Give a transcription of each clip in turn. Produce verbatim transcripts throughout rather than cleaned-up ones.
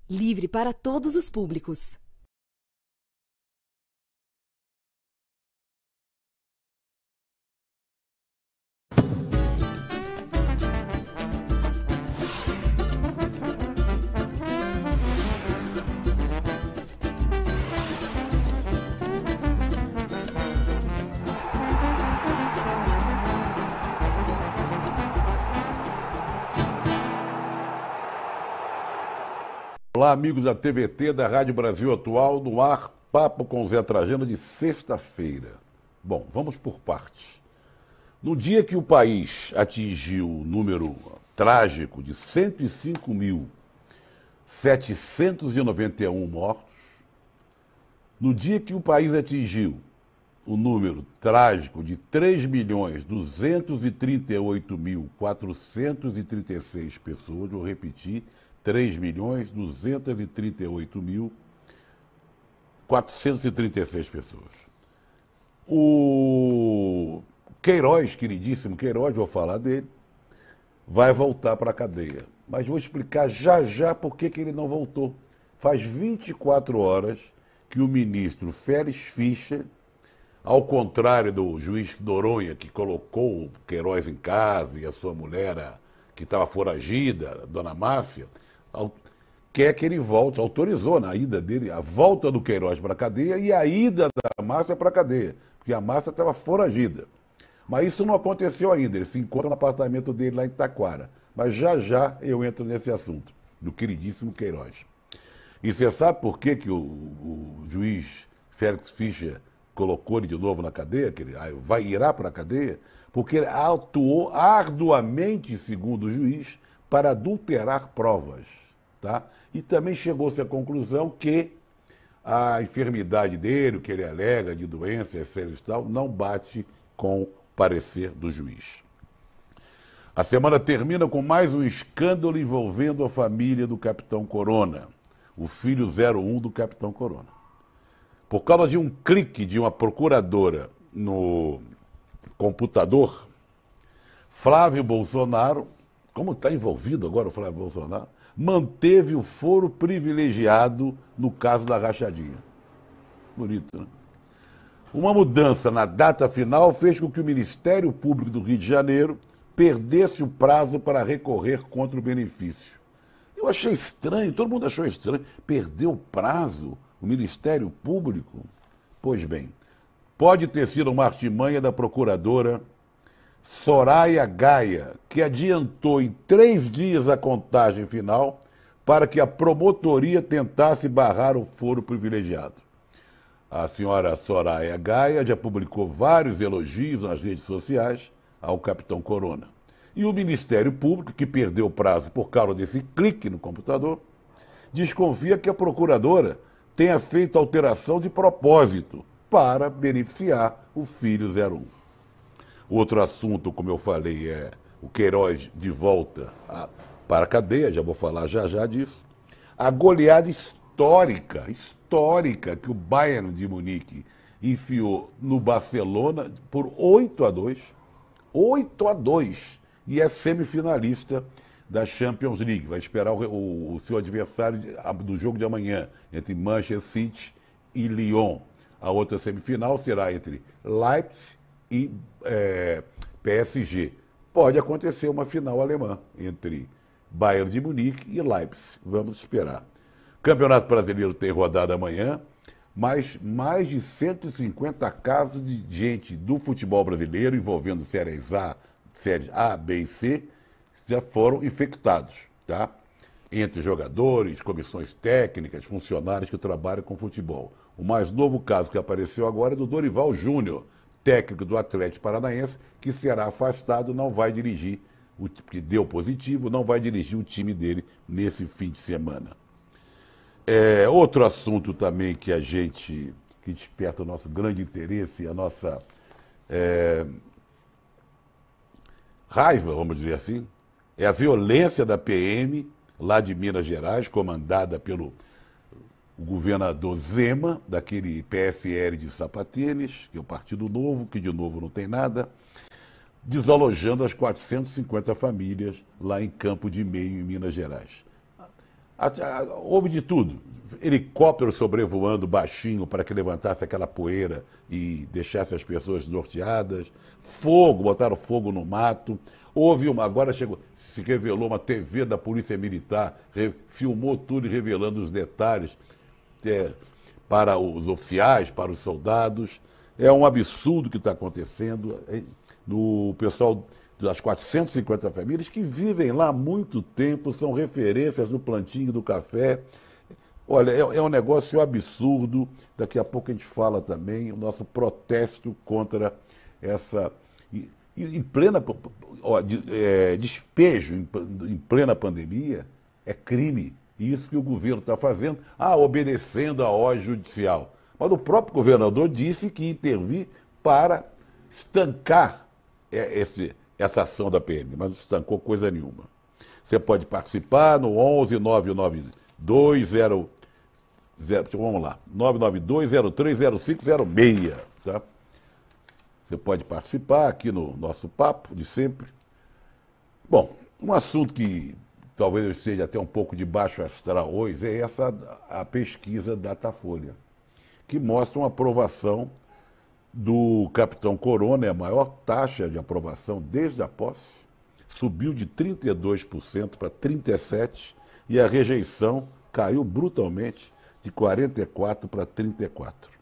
Livre para todos os públicos. Olá, amigos da T V T, da Rádio Brasil Atual, no ar, Papo com Zé Trajano de sexta-feira. Bom, vamos por partes. No dia que o país atingiu o número trágico de cento e cinco mil setecentos e noventa e um mortos, no dia que o país atingiu o número trágico de três milhões duzentos e trinta e oito mil quatrocentos e trinta e seis pessoas, vou repetir, três milhões duzentos e trinta e oito mil quatrocentos e trinta e seis pessoas. O Queiroz, queridíssimo Queiroz, vou falar dele, vai voltar para a cadeia. Mas vou explicar já já por que que ele não voltou. Faz vinte e quatro horas que o ministro Félix Fischer, ao contrário do juiz Noronha, que colocou o Queiroz em casa e a sua mulher, que estava foragida, a dona Márcia, quer que ele volte, autorizou na ida dele a volta do Queiroz para a cadeia e a ida da Márcia para a cadeia, porque a Márcia estava foragida. Mas isso não aconteceu ainda, ele se encontra no apartamento dele lá em Taquara. Mas já já eu entro nesse assunto, do queridíssimo Queiroz. E você sabe por que, que o, o juiz Félix Fischer colocou ele de novo na cadeia, que ele vai, irá para a cadeia? Porque ele atuou arduamente, segundo o juiz, para adulterar provas. Tá? E também chegou-se à conclusão que a enfermidade dele, o que ele alega de doença, etcétera e tal, não bate com o parecer do juiz. A semana termina com mais um escândalo envolvendo a família do Capitão Corona, o filho zero um do Capitão Corona. Por causa de um clique de uma procuradora no computador, Flávio Bolsonaro, como está envolvido agora o Flávio Bolsonaro, manteve o foro privilegiado no caso da rachadinha. Bonito, né? Uma mudança na data final fez com que o Ministério Público do Rio de Janeiro perdesse o prazo para recorrer contra o benefício. Eu achei estranho, todo mundo achou estranho. Perdeu o prazo, o Ministério Público? Pois bem, pode ter sido uma artimanha da procuradora Soraya Gaia, que adiantou em três dias a contagem final para que a promotoria tentasse barrar o foro privilegiado. A senhora Soraya Gaia já publicou vários elogios nas redes sociais ao Capitão Corona. E o Ministério Público, que perdeu o prazo por causa desse clique no computador, desconfia que a procuradora tenha feito alteração de propósito para beneficiar o filho zero um. Outro assunto, como eu falei, é o Queiroz de volta a, para a cadeia, já vou falar já já disso. A goleada histórica, histórica, que o Bayern de Munique enfiou no Barcelona por oito a dois. oito a dois. E é semifinalista da Champions League. Vai esperar o, o, o seu adversário de, a, do jogo de amanhã, entre Manchester City e Lyon. A outra semifinal será entre Leipzig e é, P S G. Pode acontecer uma final alemã entre Bayern de Munique e Leipzig. Vamos esperar. Campeonato Brasileiro tem rodada amanhã, mas mais de cento e cinquenta casos de gente do futebol brasileiro envolvendo séries A, séries A, B e C já foram infectados, tá? Entre jogadores, comissões técnicas, funcionários que trabalham com futebol. O mais novo caso que apareceu agora é do Dorival Júnior, técnico do Atlético Paranaense, que será afastado, não vai dirigir, o que deu positivo, não vai dirigir o time dele nesse fim de semana. É, outro assunto também que a gente, que desperta o nosso grande interesse, a nossa é, raiva, vamos dizer assim, é a violência da P M lá de Minas Gerais, comandada pelo o governador Zema, daquele P S L de Sapatênis, que é o Partido Novo, que de novo não tem nada, desalojando as quatrocentas e cinquenta famílias lá em Campo de Meio, em Minas Gerais. A- a- houve de tudo. Helicóptero sobrevoando baixinho para que levantasse aquela poeira e deixasse as pessoas norteadas. Fogo, botaram fogo no mato. Houve uma, agora chegou, se revelou uma T V da Polícia Militar, re- filmou tudo e revelando os detalhes é, para os oficiais, para os soldados. É um absurdo que está acontecendo. É, no pessoal das quatrocentas e cinquenta famílias que vivem lá há muito tempo, são referências no plantio do café. Olha, é, é um negócio absurdo. Daqui a pouco a gente fala também o nosso protesto contra essa. E, e em plena. Ó, de, é, despejo em, em plena pandemia é crime. Isso que o governo está fazendo, ah, obedecendo a ordem judicial. Mas o próprio governador disse que ia intervir para estancar é, esse, essa ação da P M, mas não estancou coisa nenhuma. Você pode participar no onze nove nove dois zero zero, vamos lá, nove nove dois zero três zero cinco zero seis, tá? Você pode participar aqui no nosso papo de sempre. Bom, um assunto que talvez eu esteja até um pouco de baixo astral hoje é essa a pesquisa Datafolha, que mostra uma aprovação do capitão Corona, é a maior taxa de aprovação desde a posse, subiu de trinta e dois por cento para trinta e sete por cento e a rejeição caiu brutalmente de quarenta e quatro por cento para trinta e quatro por cento.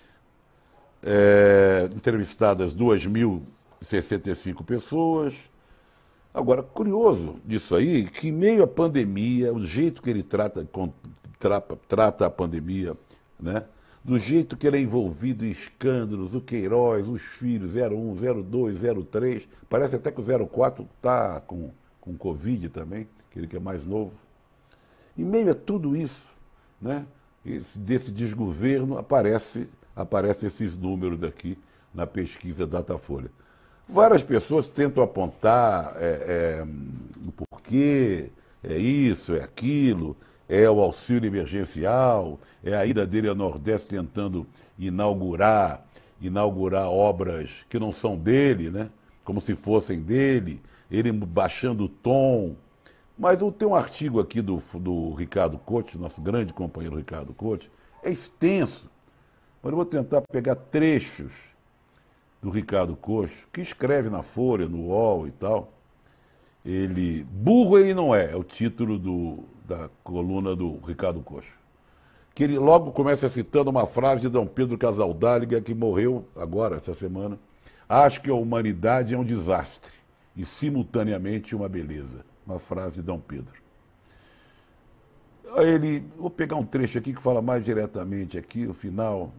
É, entrevistadas duas mil e sessenta e cinco pessoas. Agora, curioso disso aí, que em meio à pandemia, o jeito que ele trata, com, trata, trata a pandemia, né? Do jeito que ele é envolvido em escândalos, o Queiroz, os filhos, zero um, zero dois, zero três, parece até que o zero quatro está com, com Covid também, aquele que é mais novo. Em meio a tudo isso, né? Esse, desse desgoverno, aparece, aparece esses números daqui na pesquisa Datafolha. Várias pessoas tentam apontar é, é, o porquê, é isso, é aquilo, é o auxílio emergencial, é a ida dele ao Nordeste tentando inaugurar, inaugurar obras que não são dele, né? Como se fossem dele, ele baixando o tom. Mas eu tenho um artigo aqui do, do Ricardo Couto, nosso grande companheiro Ricardo Couto, é extenso, mas eu vou tentar pegar trechos do Ricardo Cocho, que escreve na Folha, no U O L e tal. Ele, burro ele não é, é o título do, da coluna do Ricardo Cocho. Que ele logo começa citando uma frase de Dom Pedro Casaldáliga, que morreu agora, essa semana. Acho que a humanidade é um desastre e simultaneamente uma beleza. Uma frase de Dom Pedro. Aí ele, vou pegar um trecho aqui que fala mais diretamente aqui, o final.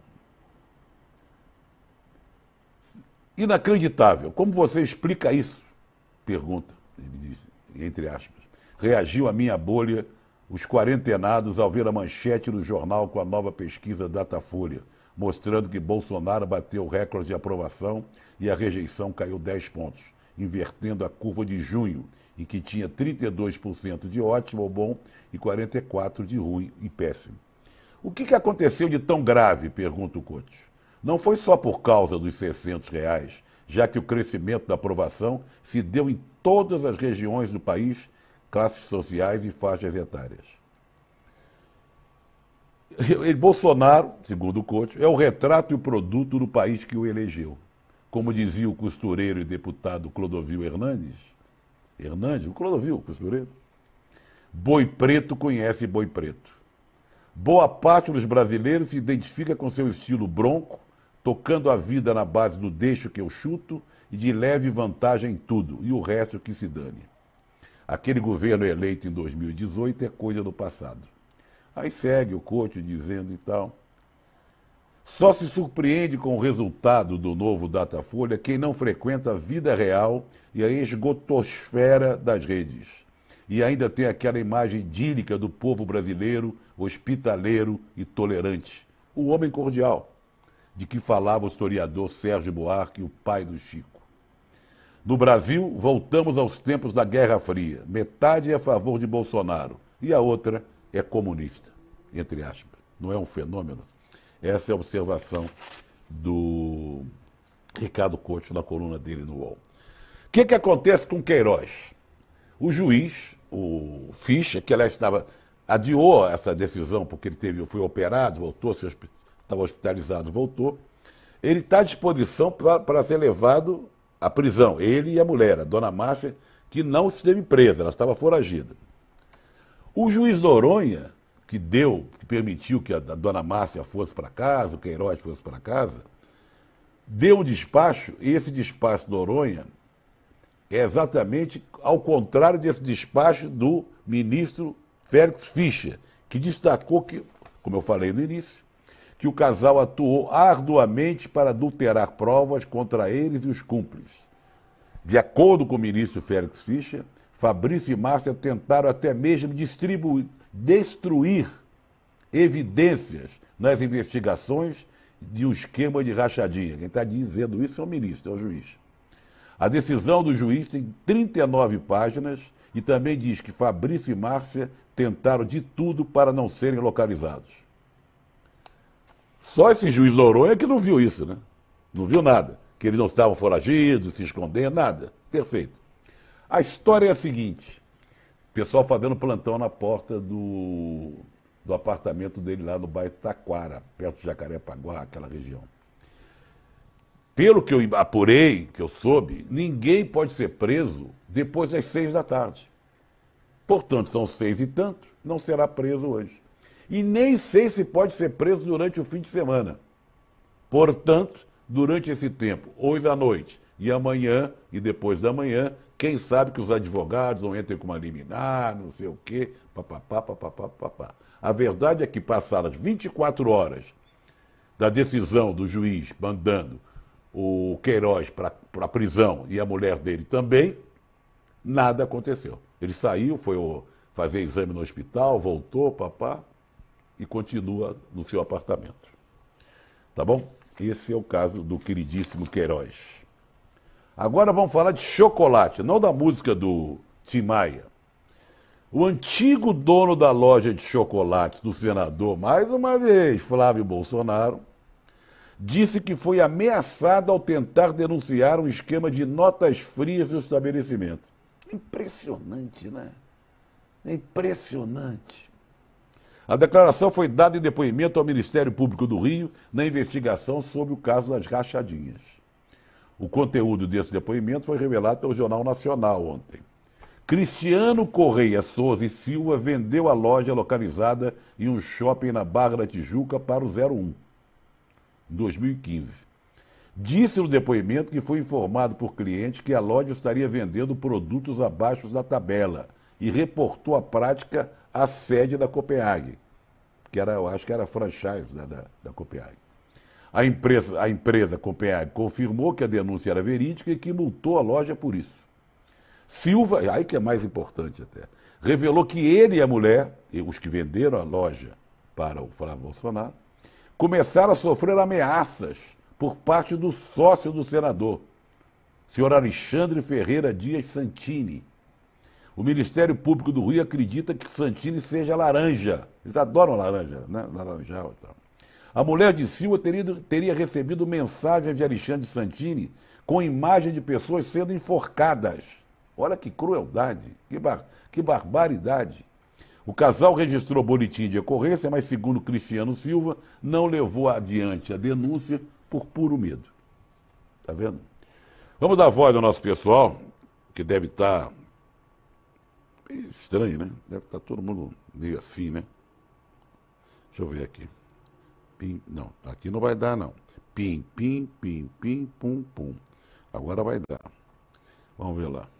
Inacreditável. Como você explica isso? Pergunta, ele diz, entre aspas. Reagiu a minha bolha os quarentenados ao ver a manchete no jornal com a nova pesquisa Datafolha, mostrando que Bolsonaro bateu o recorde de aprovação e a rejeição caiu dez pontos, invertendo a curva de junho, em que tinha trinta e dois por cento de ótimo ou bom e quarenta e quatro por cento de ruim e péssimo. O que, que aconteceu de tão grave? Pergunta o Couto. Não foi só por causa dos seiscentos reais, já que o crescimento da aprovação se deu em todas as regiões do país, classes sociais e faixas etárias. Ele, Bolsonaro, segundo o Couto, é o retrato e o produto do país que o elegeu. Como dizia o costureiro e deputado Clodovil Hernandes, Hernandes, o Clodovil, o costureiro, boi preto conhece boi preto. Boa parte dos brasileiros se identifica com seu estilo bronco, tocando a vida na base do deixo que eu chuto e de leve vantagem em tudo, e o resto que se dane. Aquele governo eleito em dois mil e dezoito é coisa do passado. Aí segue o Couto dizendo e tal. Só se surpreende com o resultado do novo Datafolha quem não frequenta a vida real e a esgotosfera das redes. E ainda tem aquela imagem idílica do povo brasileiro, hospitaleiro e tolerante. O homem cordial, de que falava o historiador Sérgio Buarque, o pai do Chico. No Brasil, voltamos aos tempos da Guerra Fria. Metade é a favor de Bolsonaro e a outra é comunista, entre aspas. Não é um fenômeno? Essa é a observação do Ricardo Couto na coluna dele no U O L. O que, que acontece com Queiroz? O juiz, o Fischer, que aliás estava adiou essa decisão porque ele teve, foi operado, voltou, estava hospitalizado, voltou. Ele está à disposição para ser levado à prisão, ele e a mulher, a dona Márcia, que não esteve presa, ela estava foragida. O juiz Noronha, que deu, que permitiu que a, a dona Márcia fosse para casa, o Queiroz fosse para casa, deu um despacho, e esse despacho Noronha é exatamente ao contrário desse despacho do ministro Félix Fischer, que destacou que, como eu falei no início, que o casal atuou arduamente para adulterar provas contra eles e os cúmplices. De acordo com o ministro Félix Fischer, Fabrício e Márcia tentaram até mesmo distribuir, destruir evidências nas investigações de um esquema de rachadinha. Quem está dizendo isso é o ministro, é o juiz. A decisão do juiz tem trinta e nove páginas e também diz que Fabrício e Márcia tentaram de tudo para não serem localizados. Só esse juiz Noronha que não viu isso, né? Não viu nada. Que eles não estavam foragidos, se escondendo, nada. Perfeito. A história é a seguinte. O pessoal fazendo plantão na porta do, do apartamento dele lá no bairro Taquara, perto de Jacarepaguá, aquela região. Pelo que eu apurei, que eu soube, ninguém pode ser preso depois das seis da tarde. Portanto, são seis e tanto, não será preso hoje. E nem sei se pode ser preso durante o fim de semana. Portanto, durante esse tempo, hoje à noite e amanhã e depois da manhã, quem sabe que os advogados não entrem com uma liminar, não sei o quê, papapá, papapá, papapá. A verdade é que passadas vinte e quatro horas da decisão do juiz mandando o Queiroz para a prisão e a mulher dele também, nada aconteceu. Ele saiu, foi fazer exame no hospital, voltou, papá, e continua no seu apartamento. Tá bom? Esse é o caso do queridíssimo Queiroz. Agora vamos falar de chocolate, não da música do Tim Maia. O antigo dono da loja de chocolates do senador, mais uma vez, Flávio Bolsonaro, disse que foi ameaçado ao tentar denunciar um esquema de notas frias no estabelecimento. Impressionante, né? Impressionante. A declaração foi dada em depoimento ao Ministério Público do Rio na investigação sobre o caso das rachadinhas. O conteúdo desse depoimento foi revelado pelo Jornal Nacional ontem. Cristiano Correia Souza e Silva vendeu a loja localizada em um shopping na Barra da Tijuca para o zero um, em dois mil e quinze. Disse no depoimento que foi informado por clientes que a loja estaria vendendo produtos abaixo da tabela e reportou a prática à sede da Copenhague, que era, eu acho que era a franchise da, da, da Copenhague. A empresa, a empresa Copenhague confirmou que a denúncia era verídica e que multou a loja por isso. Silva, aí que é mais importante até, revelou que ele e a mulher, os que venderam a loja para o Flávio Bolsonaro, começaram a sofrer ameaças por parte do sócio do senador, senhor Alexandre Ferreira Dias Santini. O Ministério Público do Rio acredita que Santini seja laranja. Eles adoram laranja, né? Laranjal e tal. A mulher de Silva teria, teria recebido mensagens de Alexandre Santini com imagem de pessoas sendo enforcadas. Olha que crueldade, que, bar, que barbaridade. O casal registrou boletim de ocorrência, mas, segundo Cristiano Silva, não levou adiante a denúncia por puro medo. Tá vendo? Vamos dar voz ao nosso pessoal, que deve estar... estranho, né? Deve estar todo mundo meio assim, né? Deixa eu ver aqui. Pim, não, aqui não vai dar, não. Pim, pim, pim, pim, pum, pum. Agora vai dar. Vamos ver lá.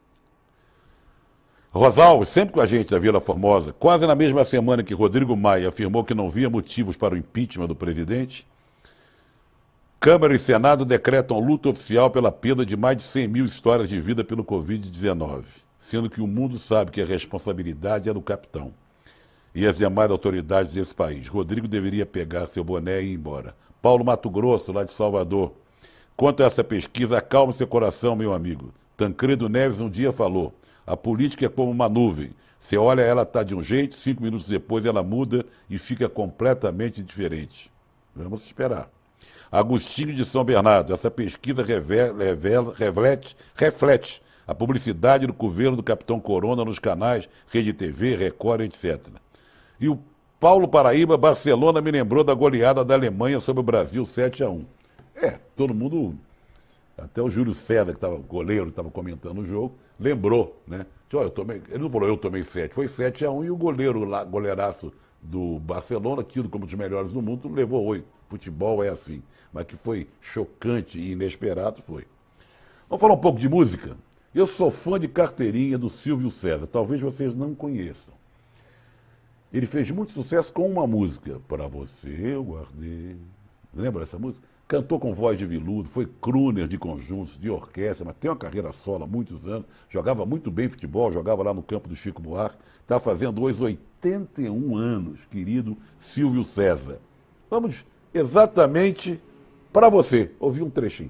Rosalves, sempre com a gente da Vila Formosa, quase na mesma semana que Rodrigo Maia afirmou que não via motivos para o impeachment do presidente, Câmara e Senado decretam luta oficial pela perda de mais de cem mil histórias de vida pelo covid dezenove, sendo que o mundo sabe que a responsabilidade é do capitão e as demais autoridades desse país. Rodrigo deveria pegar seu boné e ir embora. Paulo Mato Grosso, lá de Salvador. Quanto a essa pesquisa, acalme seu coração, meu amigo. Tancredo Neves um dia falou, a política é como uma nuvem. Você olha, ela está de um jeito, cinco minutos depois ela muda e fica completamente diferente. Vamos esperar. Agostinho de São Bernardo, essa pesquisa revela, revela, reflete, reflete a publicidade do governo do Capitão Corona nos canais Rede T V, Record, etcétera. E o Paulo Paraíba, Barcelona me lembrou da goleada da Alemanha sobre o Brasil, sete a um. É, todo mundo, até o Júlio César, que estava goleiro, estava comentando o jogo, lembrou, né? Disse, eu tomei, ele não falou, eu tomei sete, foi sete a um e o goleiro lá, goleiraço do Barcelona, tido como um dos melhores do mundo, levou oito. Futebol é assim. Mas que foi chocante e inesperado, foi. Vamos falar um pouco de música? Eu sou fã de carteirinha do Silvio César, talvez vocês não conheçam. Ele fez muito sucesso com uma música. Pra você eu guardei. Lembra dessa música? Cantou com voz de veludo, foi crooner de conjuntos, de orquestra, mas tem uma carreira solo há muitos anos. Jogava muito bem futebol, jogava lá no campo do Chico Buarque. Está fazendo hoje oitenta e um anos, querido Silvio César. Vamos exatamente para você ouvir um trechinho.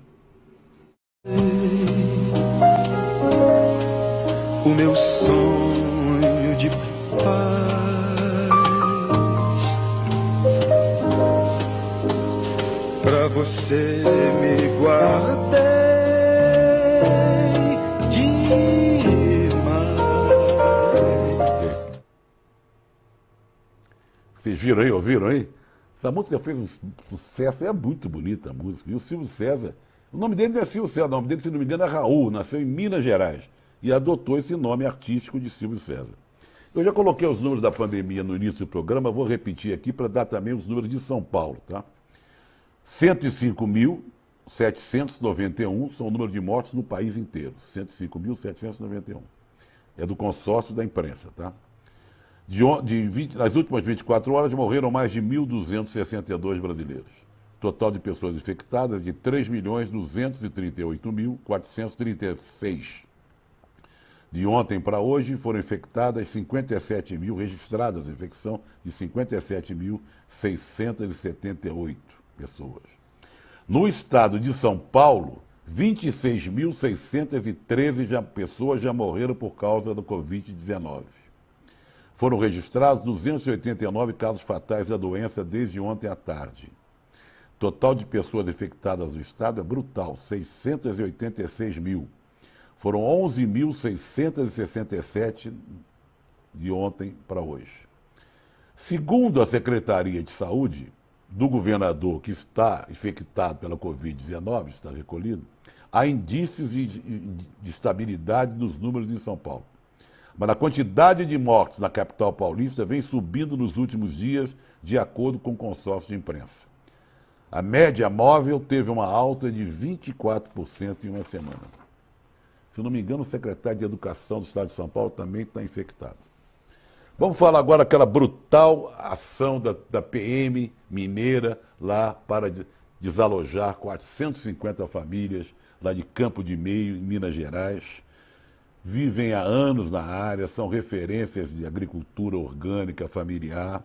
O meu sonho de paz, pra você me guardei demais. Vocês viram aí, ouviram aí? Essa música fez um sucesso, é muito bonita a música. E o Silvio César, o nome dele não é Silvio César, o nome dele, se não me engano, é Raul, nasceu em Minas Gerais e adotou esse nome artístico de Silvio César. Eu já coloquei os números da pandemia no início do programa, vou repetir aqui para dar também os números de São Paulo, tá? cento e cinco mil setecentos e noventa e um são o número de mortes no país inteiro. cento e cinco mil setecentos e noventa e um. É do consórcio da imprensa, tá? De, de vinte, nas últimas vinte e quatro horas morreram mais de mil duzentos e sessenta e dois brasileiros. Total de pessoas infectadas de três milhões duzentos e trinta e oito mil quatrocentos e trinta e seis. De ontem para hoje foram infectadas cinquenta e sete mil, registradas a infecção de cinquenta e sete mil seiscentos e setenta e oito pessoas. No estado de São Paulo, vinte e seis mil seiscentos e treze já, pessoas já morreram por causa do covid dezenove. Foram registrados duzentos e oitenta e nove casos fatais da doença desde ontem à tarde. Total de pessoas infectadas no estado é brutal, seiscentos e oitenta e seis mil. Foram onze mil seiscentos e sessenta e sete de ontem para hoje. Segundo a Secretaria de Saúde do governador que está infectado pela covid dezenove, está recolhido, há indícios de, de estabilidade dos números em São Paulo. Mas a quantidade de mortes na capital paulista vem subindo nos últimos dias, de acordo com o consórcio de imprensa. A média móvel teve uma alta de vinte e quatro por cento em uma semana. Se não me engano, o secretário de Educação do Estado de São Paulo também está infectado. Vamos falar agora daquela brutal ação da, da P M mineira lá para desalojar quatrocentas e cinquenta famílias lá de Campo de Meio, em Minas Gerais. Vivem há anos na área, são referências de agricultura orgânica familiar.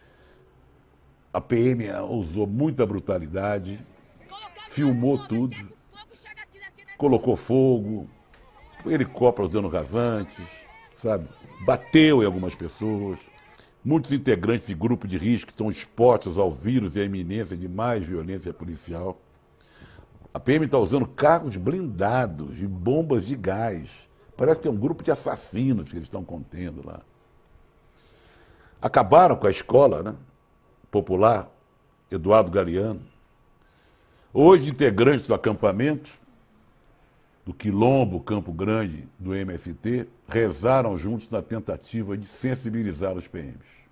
A P M usou muita brutalidade, filmou tudo, colocou fogo, helicópteros dando rasantes, sabe? Bateu em algumas pessoas. Muitos integrantes de grupo de risco estão expostos ao vírus e à iminência de mais violência policial. A P M está usando carros blindados e bombas de gás. Parece que é um grupo de assassinos que eles estão contendo lá. Acabaram com a escola, né, popular Eduardo Galeano. Hoje, integrantes do acampamento do Quilombo Campo Grande do M S T rezaram juntos na tentativa de sensibilizar os P Ms.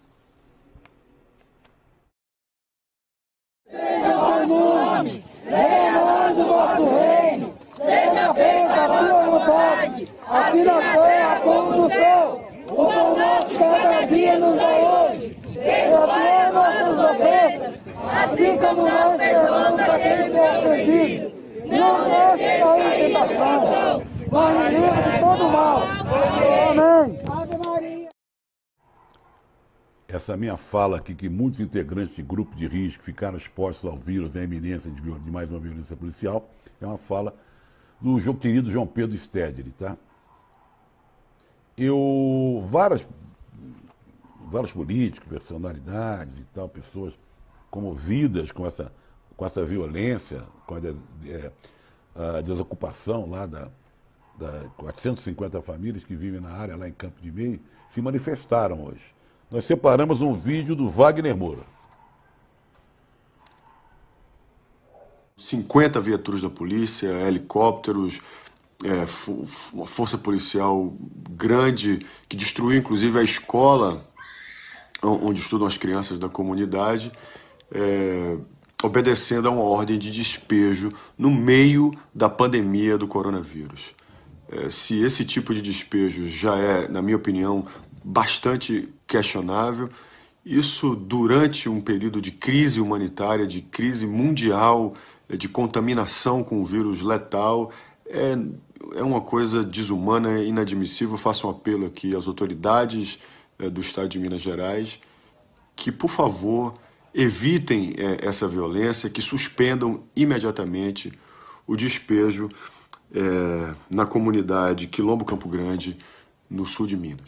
Seja o vosso nome, venha a nós o vosso reino, seja feita a tua vontade, assim na terra como no céu. O pão nosso cada dia nos dá hoje, perdoai nossas ofensas, assim como nós perdoamos aqueles que nos ofendido. Não deixe cair em tentação, mas livre de todo mal. Amém. Ave Maria. Essa minha fala aqui, que muitos integrantes de grupo de risco ficaram expostos ao vírus, à iminência de, de mais uma violência policial, é uma fala do João, querido João Pedro Stedley, tá? Eu, várias, vários políticos, personalidades e tal, pessoas comovidas com essa, com essa violência, com a, é, a desocupação lá da, da quatrocentas e cinquenta famílias que vivem na área, lá em Campo de Meio, se manifestaram hoje. nós separamos um vídeo do Wagner Moura. cinquenta viaturas da polícia, helicópteros, é, uma força policial grande que destruiu inclusive a escola onde estudam as crianças da comunidade, é, obedecendo a uma ordem de despejo no meio da pandemia do coronavírus. É, se esse tipo de despejo já é, na minha opinião, bastante questionável, isso durante um período de crise humanitária, de crise mundial, de contaminação com o vírus letal, é, é uma coisa desumana, inadmissível. Faço um apelo aqui às autoridades é, do Estado de Minas Gerais que, por favor, evitem é, essa violência, que suspendam imediatamente o despejo é, na comunidade Quilombo Campo Grande, no sul de Minas.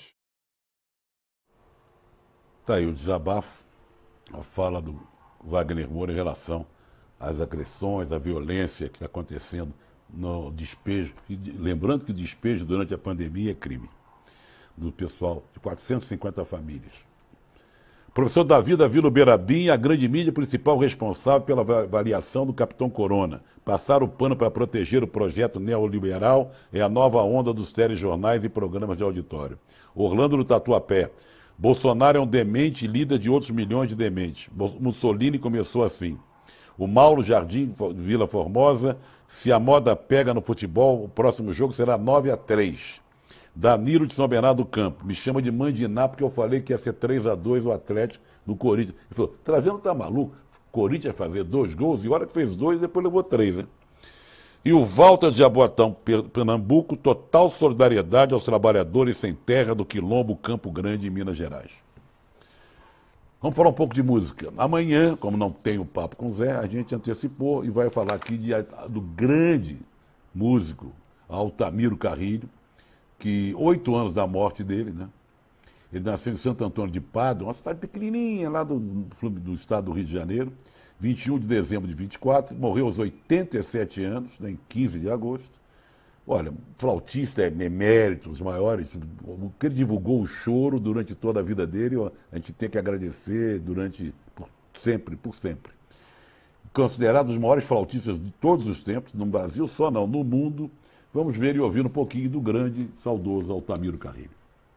Está aí o desabafo, a fala do Wagner Moura em relação às agressões, à violência que está acontecendo no despejo. E lembrando que o despejo durante a pandemia é crime do pessoal de quatrocentas e cinquenta famílias. Professor Davi da Vila Uberabim, a grande mídia principal responsável pela avaliação do Capitão Corona. Passar o pano para proteger o projeto neoliberal é a nova onda dos telejornais e programas de auditório. Orlando do Tatuapé. Bolsonaro é um demente, líder de outros milhões de dementes. Mussolini começou assim. O Mauro Jardim, Vila Formosa. Se a moda pega no futebol, o próximo jogo será nove a três. Danilo de São Bernardo do Campo. Me chama de Mandiná porque eu falei que ia ser três a dois o Atlético do Corinthians. Ele falou, Trajano tá maluco? Corinthians vai fazer dois gols e hora que fez dois, depois levou três, né? E o Walter de Jaboatão, Pernambuco, total solidariedade aos trabalhadores sem terra do Quilombo Campo Grande, em Minas Gerais. Vamos falar um pouco de música. Amanhã, como não tem o papo com o Zé, a gente antecipou e vai falar aqui de, do grande músico Altamiro Carrilho, que oito anos da morte dele, né? Ele nasceu em Santo Antônio de Pádua, uma cidade pequenininha lá do, do estado do Rio de Janeiro, vinte e um de dezembro de vinte e quatro, morreu aos oitenta e sete anos, né, em quinze de agosto. Olha, flautista é emérito, os maiores, o que ele divulgou o choro durante toda a vida dele, a gente tem que agradecer durante, por sempre, por sempre. Considerado um dos maiores flautistas de todos os tempos, no Brasil só não, no mundo. Vamos ver e ouvir um pouquinho do grande, saudoso Altamiro Carrilho.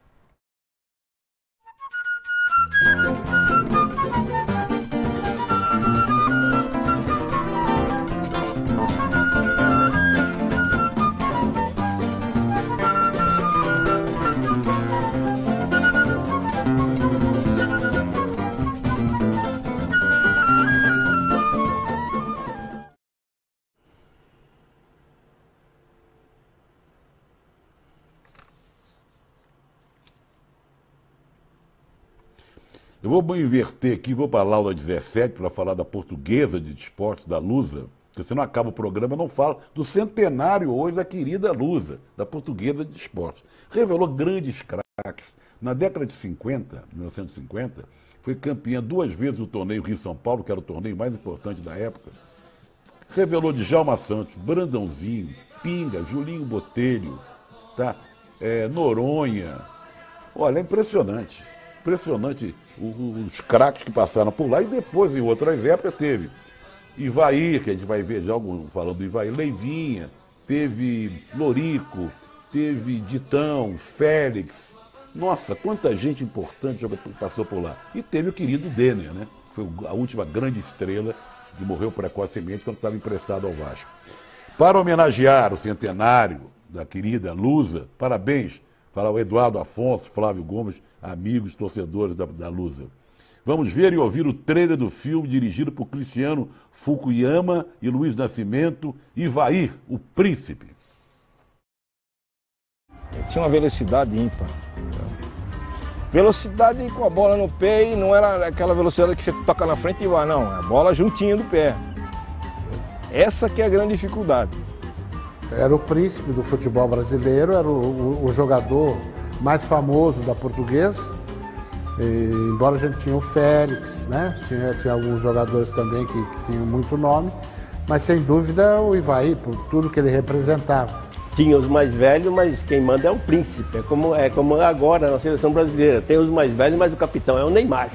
Eu vou inverter aqui, vou para a aula dezessete para falar da Portuguesa de Esportes, da Lusa, porque senão acaba o programa, não fala do centenário hoje da querida Lusa, da Portuguesa de Esportes. Revelou grandes craques. Na década de cinquenta, mil novecentos e cinquenta, foi campeã duas vezes do torneio Rio-São Paulo, que era o torneio mais importante da época. Revelou Djalma Santos, Brandãozinho, Pinga, Julinho Botelho, tá? É, Noronha. Olha, é impressionante. Impressionante os craques que passaram por lá. E depois, em outras épocas, teve Ivaí, que a gente vai ver já algum falando do Ivaí, Leivinha, teve Lorico, teve Ditão, Félix. Nossa, quanta gente importante passou por lá. E teve o querido Denner, né? Foi a última grande estrela que morreu precocemente quando estava emprestado ao Vasco. Para homenagear o centenário da querida Lusa, parabéns para o Eduardo Afonso, Flávio Gomes, amigos, torcedores da, da Lusa. Vamos ver e ouvir o trailer do filme dirigido por Cristiano Fukuyama e Luiz Nascimento, Ivaí, o Príncipe. Tinha uma velocidade ímpar. Velocidade com a bola no pé e não era aquela velocidade que você toca na frente e vai, não. A bola juntinha do pé. Essa que é a grande dificuldade. Era o príncipe do futebol brasileiro, era o, o, o jogador mais famoso da Portuguesa. E, embora a gente tinha o Félix, né? Tinha, tinha alguns jogadores também que, que tinham muito nome, mas sem dúvida o Ivaí, por tudo que ele representava. tinha os mais velhos, mas quem manda é o príncipe. É como, é como agora na seleção brasileira. Tem os mais velhos, mas o capitão é o Neymar.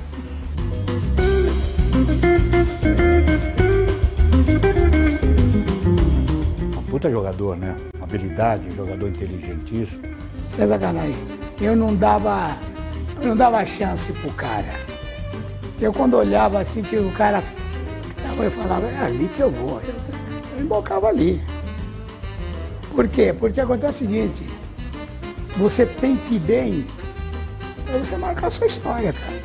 Um puta jogador, né? Habilidade, jogador inteligentíssimo. Sem sacanagem. Eu não dava, eu não dava chance pro cara. Eu quando olhava assim que o cara tava, eu falava, é ali que eu vou. Eu, eu embocava ali. Por quê? Porque acontece o seguinte, você tem que ir bem, é você marcar a sua história, cara.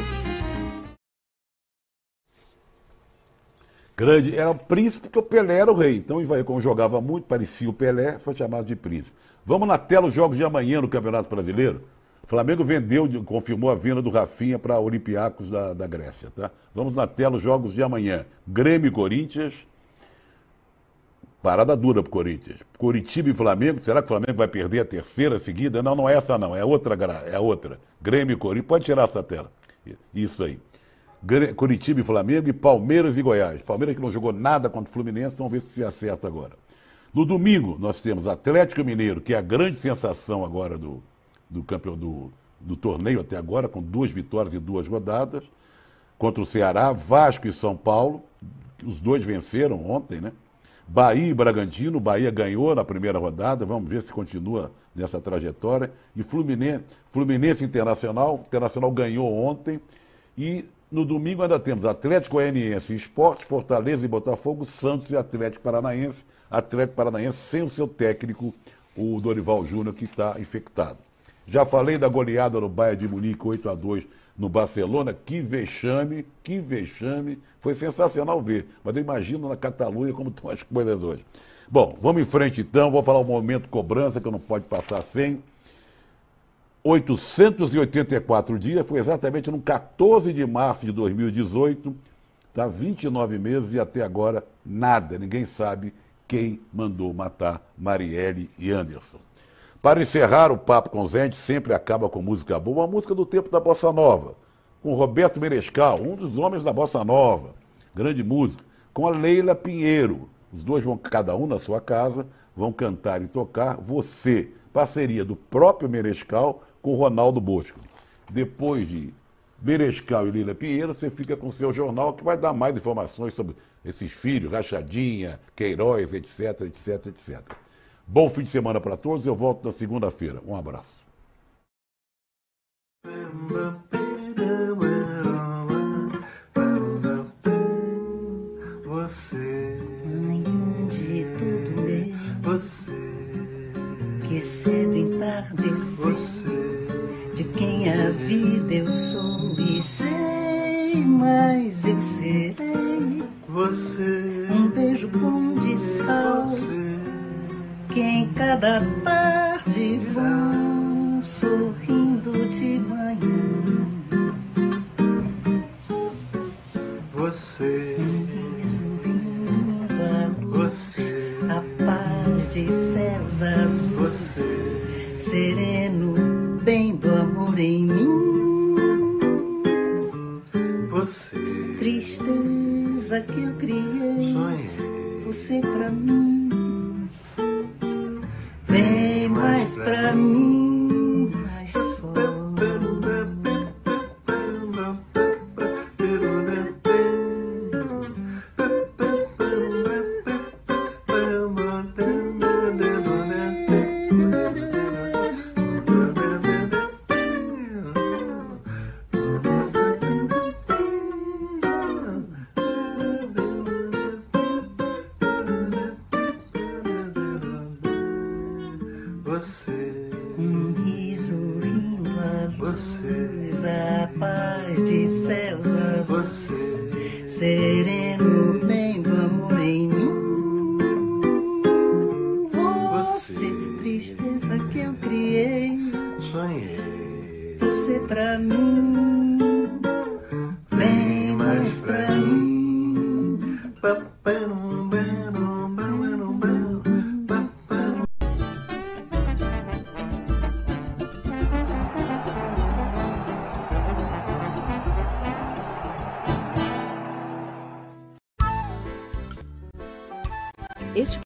Grande, era o príncipe porque o Pelé era o rei. Então, Ivaí, como jogava muito, parecia o Pelé, foi chamado de príncipe. Vamos na tela os jogos de amanhã no Campeonato Brasileiro. O Flamengo vendeu, confirmou a venda do Rafinha para Olympiacos da, da Grécia, tá? Vamos na tela os jogos de amanhã. Grêmio e Corinthians. Parada dura pro Corinthians. Curitiba e Flamengo. Será que o Flamengo vai perder a terceira seguida? Não, não é essa não. É outra, é outra. Grêmio e Corinthians. Pode tirar essa tela. Isso aí. Curitiba e Flamengo e Palmeiras e Goiás. Palmeiras que não jogou nada contra o Fluminense, vamos ver se se acerta agora. No domingo, nós temos Atlético Mineiro, que é a grande sensação agora do, do, campeão, do, do torneio até agora, com duas vitórias e duas rodadas, contra o Ceará, Vasco e São Paulo, os dois venceram ontem, né? Bahia e Bragantino, Bahia ganhou na primeira rodada, vamos ver se continua nessa trajetória. E Fluminense, Fluminense Internacional, Internacional ganhou ontem. E no domingo ainda temos Atlético Goianiense e Sport, Fortaleza e Botafogo, Santos e Atlético Paranaense. Atlético Paranaense sem o seu técnico, o Dorival Júnior, que está infectado. Já falei da goleada no Bayern de Munique, oito a dois no Barcelona. Que vexame, que vexame. Foi sensacional ver, mas eu imagino na Catalunha como estão as coisas hoje. Bom, vamos em frente então, vou falar o momento cobrança, que eu não pode passar sem. oitocentos e oitenta e quatro dias, foi exatamente no quatorze de março de dois mil e dezoito, tá vinte e nove meses e até agora nada, ninguém sabe quem mandou matar Marielle e Anderson. Para encerrar o Papo com Zé, a gente sempre acaba com música boa, uma música do tempo da Bossa Nova, com Roberto Menescal, um dos homens da Bossa Nova, grande músico, com a Leila Pinheiro. Os dois vão, cada um na sua casa, vão cantar e tocar Você, parceria do próprio Menescal com o Ronaldo Bosco. Depois de Menescal e Leila Pinheiro, você fica com o seu jornal, que vai dar mais informações sobre esses filhos, Rachadinha, Queiroz, etc, etc, etcétera. Bom fim de semana para todos, eu volto na segunda-feira. Um abraço. Você, manhã de tudo meu, você, que cedo entardecer, você, de quem a vida eu sou e sei, mas eu serei, você, um beijo bom de sal, você, que em cada tarde vão sorrindo de manhã, você, você, a paz de céus azuis, você, sereno, bem do amor em mim, você, tristeza que eu criei, sonhei, você pra mim, vem mais pra mim, mais só. Você, um riso rindo a você, a paz de céus azuis, você, sereno, bem do amor em mim, você, tristeza que eu criei, sonhei, você pra mim, vem mais pra mim. Este